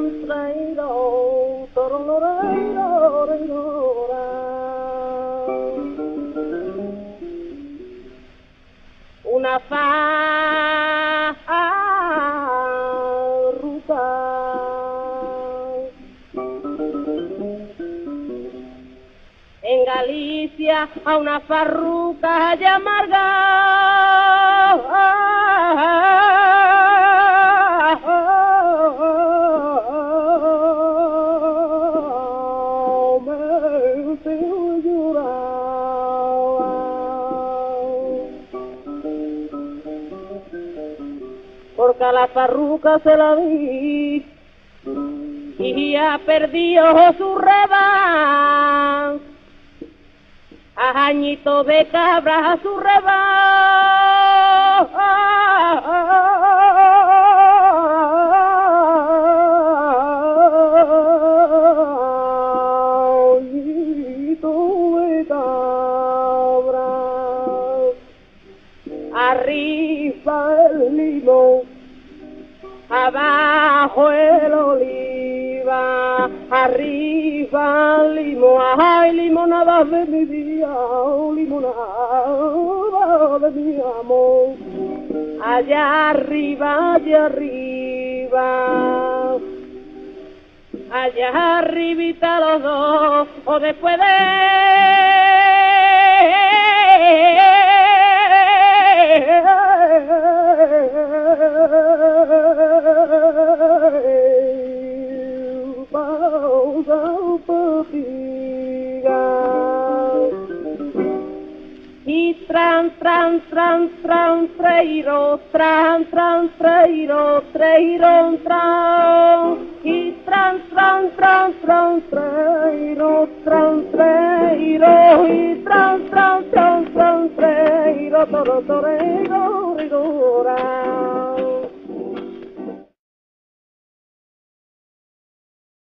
Una farruca en Galicia a una farruca y porque a la farruca se la vi y ha perdido su reban, a añito de cabra a su arriba el limón, abajo el oliva, arriba el limón, ay, limonada de mi vida, limonada de mi amor, allá arriba, allá arribita los dos, o después y tran treiro treiro y tran treiro y tran treiro torero